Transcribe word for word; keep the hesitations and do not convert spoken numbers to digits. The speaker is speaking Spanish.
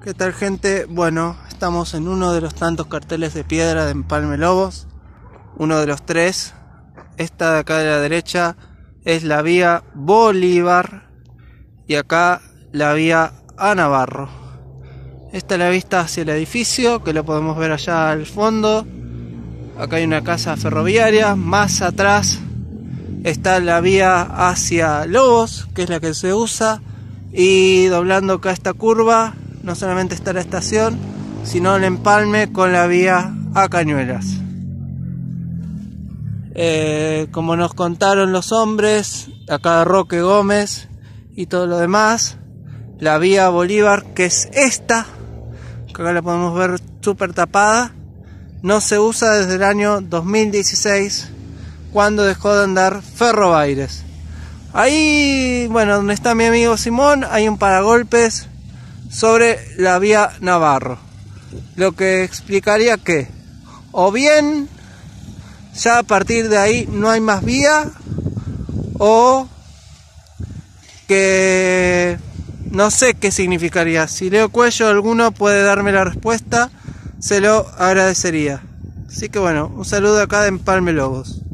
¿Qué tal, gente? Bueno, estamos en uno de los tantos carteles de piedra de Empalme Lobos, uno de los tres. Esta de acá de la derecha es la vía Bolívar y acá la vía a Navarro. Esta es la vista hacia el edificio, que lo podemos ver allá al fondo. Acá hay una casa ferroviaria, más atrás está la vía hacia Lobos, que es la que se usa, y doblando acá esta curva no solamente está la estación, sino el empalme con la vía a Cañuelas. Eh, como nos contaron los hombres, acá Roque Gómez y todo lo demás, la vía Bolívar, que es esta, que acá la podemos ver súper tapada, no se usa desde el año dos mil dieciséis, cuando dejó de andar Ferrobaires. Ahí, bueno, donde está mi amigo Simón, hay un paragolpes sobre la vía Navarro, lo que explicaría que o bien ya a partir de ahí no hay más vía, o que no sé qué significaría. Si Leo Cuello alguno puede darme la respuesta, se lo agradecería. Así que bueno, un saludo acá de Empalme Lobos.